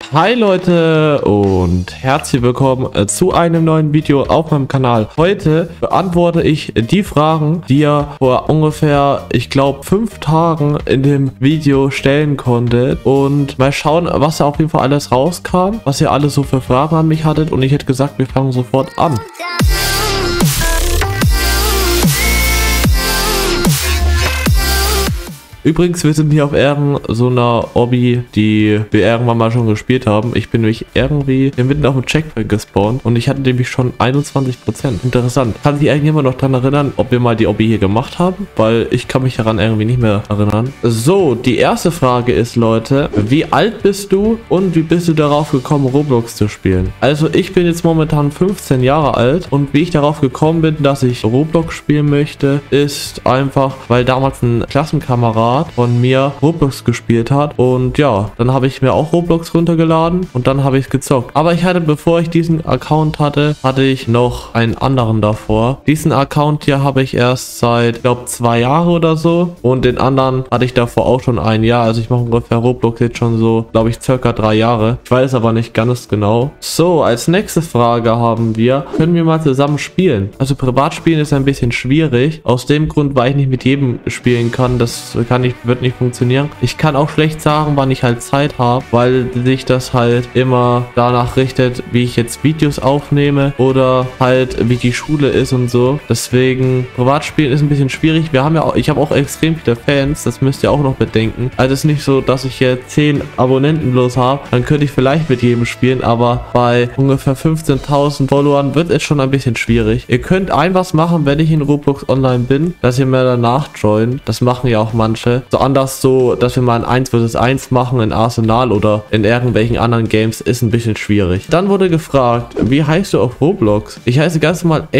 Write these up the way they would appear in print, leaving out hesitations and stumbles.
Hi Leute und herzlich willkommen zu einem neuen Video auf meinem Kanal. Heute beantworte ich die Fragen, die ihr vor ungefähr, ich glaube, 5 Tagen in dem Video stellen konntet. Und mal schauen, was da auf jeden Fall alles rauskam, was ihr alle so für Fragen an mich hattet. Und ich hätte gesagt, wir fangen sofort an. Übrigens, wir sind hier auf Ehren so einer Obby, die wir irgendwann mal schon gespielt haben. Ich bin nämlich irgendwie mitten auf dem Checkpoint gespawnt und ich hatte nämlich schon 21%. Interessant. Kann sich irgendjemand noch daran erinnern, ob wir mal die Obby hier gemacht haben? Weil ich kann mich daran irgendwie nicht mehr erinnern. So, die erste Frage ist, Leute, wie alt bist du und wie bist du darauf gekommen, Roblox zu spielen? Also ich bin jetzt momentan 15 Jahre alt und wie ich darauf gekommen bin, dass ich Roblox spielen möchte, ist einfach, weil damals ein Klassenkamerad von mir Roblox gespielt hat und ja, dann habe ich mir auch Roblox runtergeladen und dann habe ich es gezockt. Aber ich hatte, bevor ich diesen Account hatte, ich noch einen anderen davor. Diesen Account hier habe ich erst seit, ich glaube, 2 Jahre oder so und den anderen hatte ich davor auch schon ein Jahr. Also ich mache ungefähr Roblox jetzt schon so, glaube ich, circa 3 Jahre. Ich weiß aber nicht ganz genau. So, als nächste Frage haben wir, können wir mal zusammen spielen? Also privat spielen ist ein bisschen schwierig. Aus dem Grund, weil ich nicht mit jedem spielen kann. Das wird nicht funktionieren. Ich kann auch schlecht sagen, wann ich halt Zeit habe, weil sich das halt immer danach richtet, wie ich jetzt Videos aufnehme oder halt wie die Schule ist und so. Deswegen, Privatspielen ist ein bisschen schwierig. Ich habe auch extrem viele Fans, das müsst ihr auch noch bedenken. Also es ist nicht so, dass ich hier 10 Abonnenten bloß habe, dann könnte ich vielleicht mit jedem spielen, aber bei ungefähr 15.000 Followern wird es schon ein bisschen schwierig. Ihr könnt was machen, wenn ich in Roblox online bin, dass ihr mir danach joint. Das machen ja auch manche. So anders so, dass wir mal ein 1 vs 1 machen in Arsenal oder in irgendwelchen anderen Games, ist ein bisschen schwierig. Dann wurde gefragt, wie heißt du auf Roblox? Ich heiße ganz normal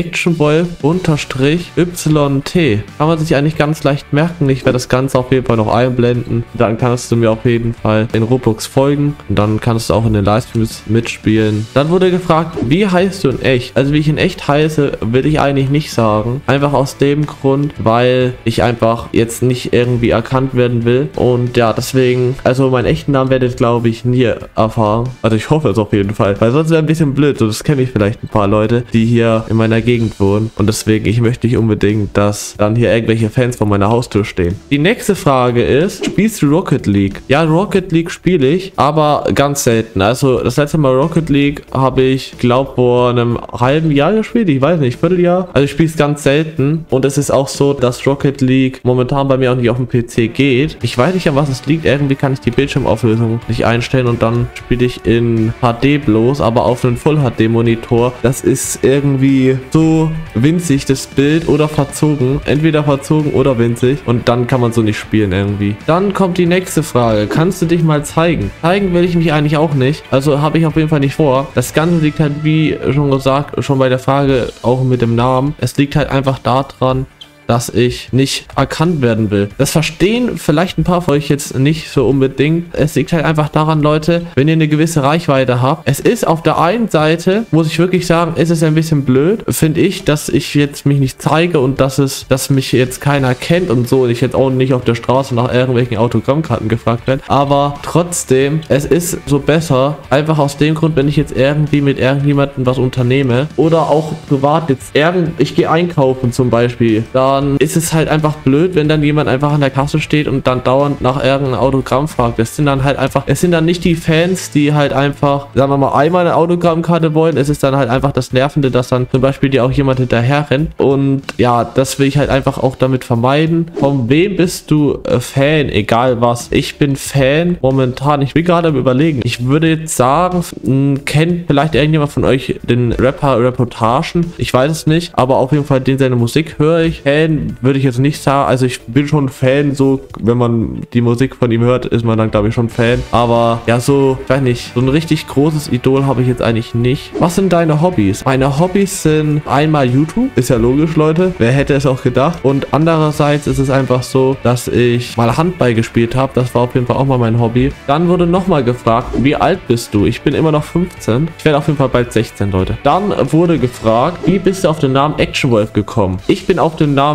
ActionWolf_YT. Kann man sich eigentlich ganz leicht merken. Ich werde das Ganze auf jeden Fall noch einblenden. Dann kannst du mir auf jeden Fall in Roblox folgen und dann kannst du auch in den Livestreams mitspielen. Dann wurde gefragt, wie heißt du in echt? Also wie ich in echt heiße, will ich eigentlich nicht sagen. Einfach aus dem Grund, weil ich einfach jetzt nicht irgendwie erkannt werden will. Und ja, deswegen, also meinen echten Namen werdet, glaube ich, nie erfahren. Also ich hoffe es auf jeden Fall, weil sonst wäre ein bisschen blöd. So, das kenne ich vielleicht ein paar Leute, die hier in meiner Gegend wohnen. Und deswegen, ich möchte nicht unbedingt, dass dann hier irgendwelche Fans vor meiner Haustür stehen. Die nächste Frage ist, spielst du Rocket League? Ja, Rocket League spiele ich, aber ganz selten. Also das letzte Mal Rocket League habe ich, glaube, vor einem halben Jahr gespielt. Ich weiß nicht, Vierteljahr. Also ich spiele es ganz selten. Und es ist auch so, dass Rocket League momentan bei mir auch nicht auf dem PC geht. Ich weiß nicht, an was es liegt. Irgendwie kann ich die Bildschirmauflösung nicht einstellen und dann spiele ich in HD bloß, aber auf einen Full-HD-Monitor. Das ist irgendwie so winzig, das Bild, oder verzogen. Entweder verzogen oder winzig und dann kann man so nicht spielen irgendwie. Dann kommt die nächste Frage. Kannst du dich mal zeigen? Zeigen will ich mich eigentlich auch nicht. Also habe ich auf jeden Fall nicht vor. Das Ganze liegt halt, wie schon gesagt, schon bei der Frage auch mit dem Namen. Es liegt halt einfach daran, dass ich nicht erkannt werden will. Das verstehen vielleicht ein paar von euch jetzt nicht so unbedingt. Es liegt halt einfach daran, Leute, wenn ihr eine gewisse Reichweite habt. Es ist auf der einen Seite, muss ich wirklich sagen, ist es ein bisschen blöd, finde ich, dass ich jetzt mich nicht zeige und dass mich jetzt keiner kennt und so und ich jetzt auch nicht auf der Straße nach irgendwelchen Autogrammkarten gefragt werde. Aber trotzdem, es ist so besser, einfach aus dem Grund, wenn ich jetzt irgendwie mit irgendjemandem was unternehme oder auch privat jetzt ich gehe einkaufen zum Beispiel, dann ist es halt einfach blöd, wenn dann jemand einfach an der Kasse steht und dann dauernd nach irgendeinem Autogramm fragt. Es sind dann nicht die Fans, die halt einfach, sagen wir mal, einmal eine Autogrammkarte wollen. Es ist dann halt einfach das Nervende, dass dann zum Beispiel dir auch jemand hinterher rennt. Und ja, das will ich halt einfach auch damit vermeiden. Von wem bist du Fan? Egal was. Ich bin Fan momentan. Ich bin gerade am Überlegen. Ich würde jetzt sagen, kennt vielleicht irgendjemand von euch den Rapper Reportagen? Ich weiß es nicht, aber auf jeden Fall seine Musik höre ich. Fan würde ich jetzt nicht sagen, also ich bin schon Fan, so, wenn man die Musik von ihm hört, ist man dann, glaube ich, schon Fan, aber ja, so, ich weiß nicht, so ein richtig großes Idol habe ich jetzt eigentlich nicht. Was sind deine Hobbys? Meine Hobbys sind einmal YouTube, ist ja logisch, Leute, wer hätte es auch gedacht, und andererseits ist es einfach so, dass ich mal Handball gespielt habe, das war auf jeden Fall auch mal mein Hobby. Dann wurde nochmal gefragt, wie alt bist du? Ich bin immer noch 15, ich werde auf jeden Fall bald 16, Leute. Dann wurde gefragt, wie bist du auf den Namen ActionWolf gekommen? Ich bin auf den Namen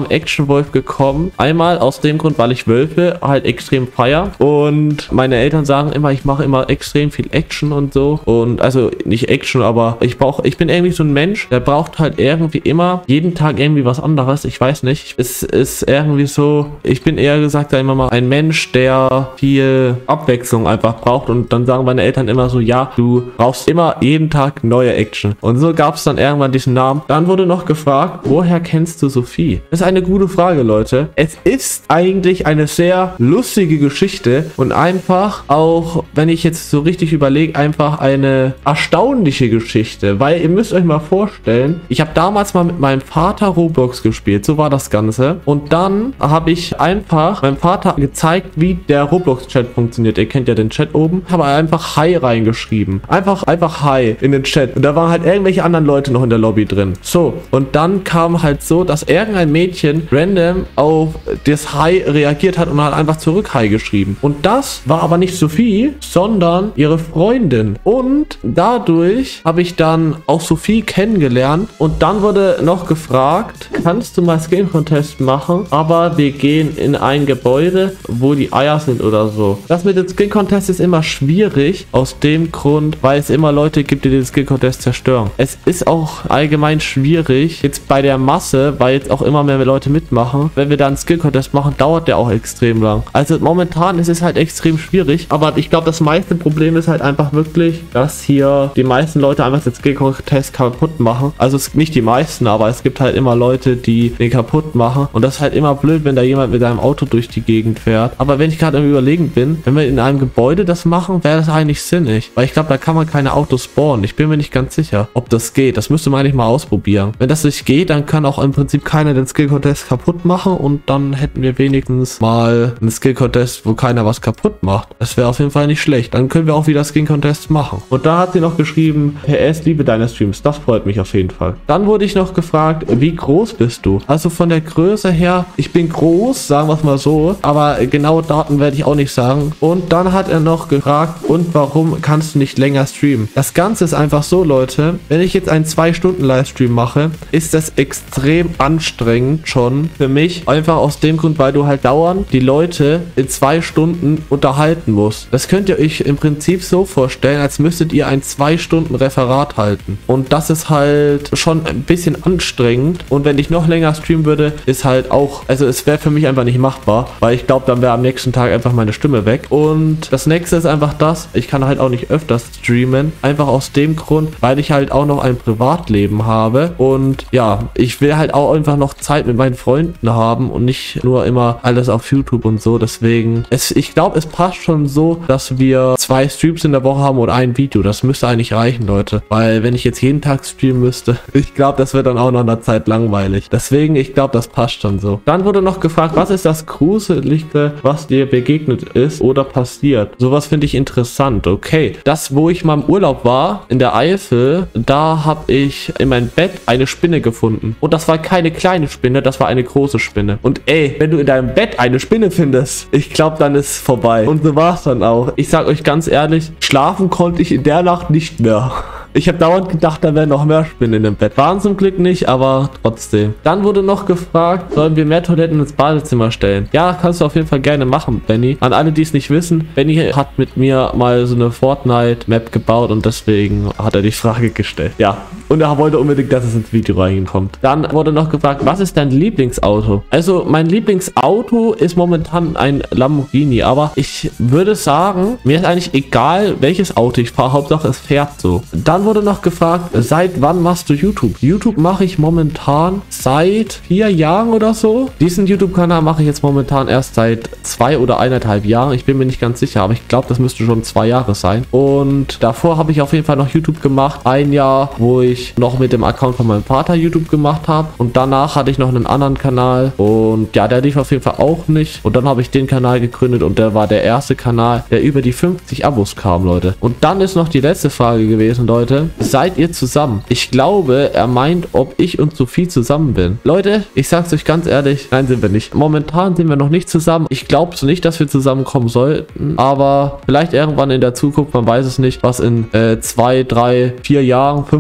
Namen Action Wolf gekommen. Einmal aus dem Grund, weil ich Wölfe halt extrem feier und meine Eltern sagen immer, ich mache immer extrem viel Action und so. Und also nicht Action, aber ich bin irgendwie so ein Mensch, der braucht halt irgendwie immer jeden Tag irgendwie was anderes. Ich weiß nicht. Es ist irgendwie so, ich bin eher gesagt immer mal ein Mensch, der viel Abwechslung einfach braucht. Und dann sagen meine Eltern immer so, ja, du brauchst immer jeden Tag neue Action. Und so gab es dann irgendwann diesen Namen. Dann wurde noch gefragt, woher kennst du Sophie? Das ist eine gute Frage, Leute. Es ist eigentlich eine sehr lustige Geschichte und einfach auch, wenn ich jetzt so richtig überlege, einfach eine erstaunliche Geschichte, weil ihr müsst euch mal vorstellen, ich habe damals mal mit meinem Vater Roblox gespielt, so war das Ganze. Und dann habe ich einfach meinem Vater gezeigt, wie der Roblox-Chat funktioniert. Ihr kennt ja den Chat oben. Habe einfach Hi reingeschrieben. Einfach Hi in den Chat. Und da waren halt irgendwelche anderen Leute noch in der Lobby drin. So, und dann kam halt so, dass irgendein Mädchen random auf das Hi reagiert hat und hat einfach zurück Hi geschrieben. Und das war aber nicht Sophie, sondern ihre Freundin. Und dadurch habe ich dann auch Sophie kennengelernt. Und dann wurde noch gefragt, kannst du mal Skin Contest machen? Aber wir gehen in ein Gebäude, wo die Eier sind oder so. Das mit dem Skin Contest ist immer schwierig, aus dem Grund, weil es immer Leute gibt, die den Skin Contest zerstören. Es ist auch allgemein schwierig, jetzt bei der Masse, weil jetzt auch immer mehr Leute mitmachen. Wenn wir da einen Skill Contest machen, dauert der auch extrem lang. Also momentan ist es halt extrem schwierig, aber ich glaube, das meiste Problem ist halt einfach wirklich, dass hier die meisten Leute einfach den Skill Contest kaputt machen. Also nicht die meisten, aber es gibt halt immer Leute, die den kaputt machen und das ist halt immer blöd, wenn da jemand mit einem Auto durch die Gegend fährt. Aber wenn ich gerade am Überlegen bin, wenn wir in einem Gebäude das machen, wäre das eigentlich sinnig, weil ich glaube, da kann man keine Autos spawnen. Ich bin mir nicht ganz sicher, ob das geht. Das müsste man eigentlich mal ausprobieren. Wenn das nicht geht, dann kann auch im Prinzip keiner den Skill Contest kaputt machen und dann hätten wir wenigstens mal einen Skill Contest, wo keiner was kaputt macht. Das wäre auf jeden Fall nicht schlecht. Dann können wir auch wieder Skin Contest machen. Und da hat sie noch geschrieben, PS, liebe deine Streams. Das freut mich auf jeden Fall. Dann wurde ich noch gefragt, wie groß bist du? Also von der Größe her, ich bin groß, sagen wir es mal so, aber genaue Daten werde ich auch nicht sagen. Und dann hat er noch gefragt, und warum kannst du nicht länger streamen? Das Ganze ist einfach so, Leute, wenn ich jetzt einen 2-Stunden-Livestream mache, ist das extrem anstrengend schon für mich. Einfach aus dem Grund, weil du halt dauernd die Leute in 2 Stunden unterhalten musst. Das könnt ihr euch im Prinzip so vorstellen, als müsstet ihr ein 2-Stunden-Referat halten. Und das ist halt schon ein bisschen anstrengend. Und wenn ich noch länger streamen würde, ist halt auch, also es wäre für mich einfach nicht machbar, weil ich glaube, dann wäre am nächsten Tag einfach meine Stimme weg. Und das nächste ist einfach das, ich kann halt auch nicht öfters streamen, einfach aus dem Grund, weil ich halt auch noch ein Privatleben habe und ja, ich will halt auch einfach noch Zeit mit meinen Freunden haben und nicht nur immer alles auf YouTube und so, deswegen, ich glaube, es passt schon so, dass wir 2 Streams in der Woche haben oder ein Video, das müsste eigentlich reichen, Leute, weil wenn ich jetzt jeden Tag streamen müsste, ich glaube, das wird dann auch nach einer Zeit langweilig, deswegen, ich glaube, das passt schon so. Dann wurde noch gefragt, was ist das Gruseligste, was dir begegnet ist oder passiert? Sowas finde ich interessant, okay. Das, wo ich mal im Urlaub war, in der Eifel, da habe ich in meinem Bett eine Spinne gefunden. Und das war keine kleine Spinne, das war eine große Spinne. Und ey, wenn du in deinem Bett eine Spinne findest, ich glaube, dann ist es vorbei. Und so war es dann auch. Ich sag euch ganz ehrlich, schlafen konnte ich in der Nacht nicht mehr. Ich habe dauernd gedacht, da wären noch mehr Spinnen in dem Bett. Waren zum Glück nicht, aber trotzdem. Dann wurde noch gefragt, sollen wir mehr Toiletten ins Badezimmer stellen? Ja, kannst du auf jeden Fall gerne machen, Benny. An alle, die es nicht wissen, Benny hat mit mir mal so eine Fortnite-Map gebaut und deswegen hat er die Frage gestellt. Ja, und er wollte unbedingt, dass es ins Video reinkommt. Dann wurde noch gefragt, was ist dein Lieblingsauto? Also, mein Lieblingsauto ist momentan ein Lamborghini, aber ich würde sagen, mir ist eigentlich egal, welches Auto ich fahre. Hauptsache, es fährt so. Dann wurde noch gefragt, seit wann machst du YouTube? YouTube mache ich momentan seit 4 Jahren oder so. Diesen YouTube-Kanal mache ich jetzt momentan erst seit 2 oder 1,5 Jahren. Ich bin mir nicht ganz sicher, aber ich glaube, das müsste schon 2 Jahre sein. Und davor habe ich auf jeden Fall noch YouTube gemacht. Ein Jahr, wo ich noch mit dem Account von meinem Vater YouTube gemacht habe. Und danach hatte ich noch einen anderen Kanal. Und ja, der lief auf jeden Fall auch nicht. Und dann habe ich den Kanal gegründet und der war der erste Kanal, der über die 50 Abos kam, Leute. Und dann ist noch die letzte Frage gewesen, Leute. Seid ihr zusammen? Ich glaube, er meint, ob ich und Sophie zusammen bin. Leute, ich sag's euch ganz ehrlich, nein, sind wir nicht. Momentan sind wir noch nicht zusammen. Ich glaube so nicht, dass wir zusammenkommen sollten, aber vielleicht irgendwann in der Zukunft, man weiß es nicht, was in 2, 3, 4 Jahren, 5 Jahren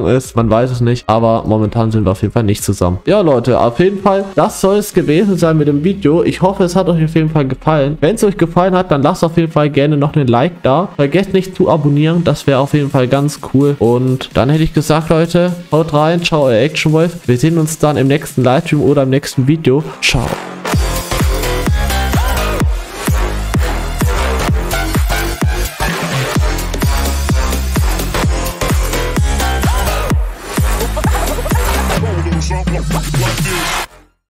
ist. Man weiß es nicht, aber momentan sind wir auf jeden Fall nicht zusammen. Ja, Leute, auf jeden Fall, das soll es gewesen sein mit dem Video. Ich hoffe, es hat euch auf jeden Fall gefallen. Wenn es euch gefallen hat, dann lasst auf jeden Fall gerne noch einen Like da. Vergesst nicht zu abonnieren, das wäre auf jeden Fall ganz cool. Und dann hätte ich gesagt, Leute, haut rein, ciao, euer Action Wolf. Wir sehen uns dann im nächsten Livestream oder im nächsten Video. Ciao.